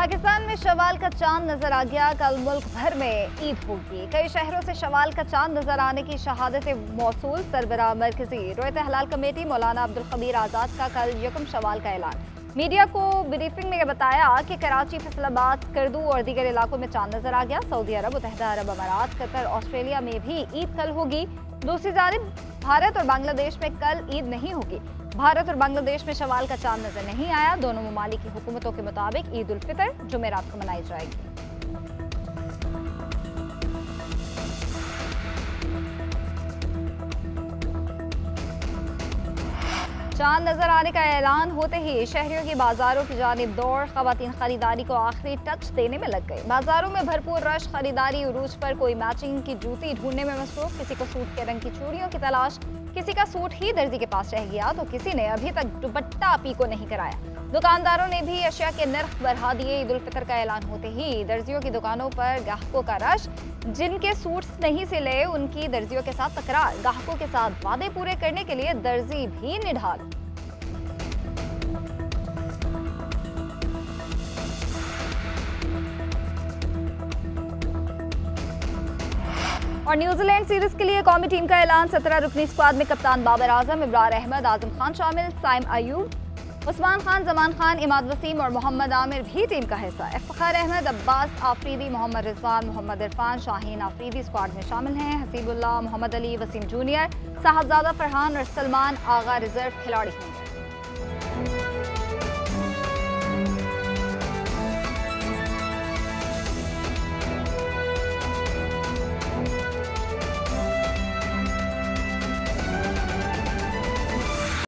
पाकिस्तान में शवाल का चांद नजर आ गया। कल मुल्क भर में ईद होगी। कई शहरों से शवाल का चांद नजर आने की शहादत मौसूल। सरबराह मरकजी रोयत हलाल कमेटी मौलाना अब्दुल खबीर आज़ाद का कल यकम शवाल का ऐलान। मीडिया को ब्रीफिंग में बताया कि कराची, फैसलाबाद, स्कर्दू और दीगर इलाकों में चांद नजर आ गया। सऊदी अरब, मुत्तहिदा अरब अमारात, कतर, ऑस्ट्रेलिया में भी ईद कल होगी। दूसरी जानिब भारत और बांग्लादेश में कल ईद नहीं होगी। भारत और बांग्लादेश में शवाल का चांद नजर नहीं आया। दोनों ममालिक की हुकूमतों के मुताबिक ईद उल फितर जुमेरात को मनाई जाएगी। चांद नजर आने का ऐलान होते ही शहरियों की बाजारों की जानिब दौड़। खवातीन खरीदारी को आखिरी टच देने में लग गई। बाजारों में भरपूर रश, खरीदारी उरूज पर। कोई मैचिंग की जूती ढूंढने में मसरूफ, किसी को सूट के रंग की चूड़ियों की तलाश, किसी का सूट ही दर्जी के पास रह गया तो किसी ने अभी तक दुपट्टा पीको नहीं कराया। दुकानदारों ने भी अशिया के नर्ख बढ़ा दिए। ईद उल फितर का ऐलान होते ही दर्जियों की दुकानों पर ग्राहकों का रश। जिनके सूट्स नहीं सिले उनकी दर्जियों के साथ तकरार। ग्राहकों के साथ वादे पूरे करने के लिए दर्जी भी निढाल। और न्यूजीलैंड सीरीज के लिए कौमी टीम का ऐलान। 17 रुकनी स्क्वाड में कप्तान बाबर आजम, इब्रार अहमद, आजम खान शामिल। साइम अयूब, उस्मान खान, जमान खान, इमाद वसीम और मोहम्मद आमिर भी टीम का हिस्सा। इफ्तिखार अहमद, अब्बास आफरीदी, मोहम्मद रिजवान, मोहम्मद इरफान, शाहीन आफरीदी स्क्वाड में शामिल हैं। हसीबुल्लाह, मोहम्मद अली, वसीम जूनियर, साहबजादा फरहान और सलमान आगा रिजर्व खिलाड़ी होंगे।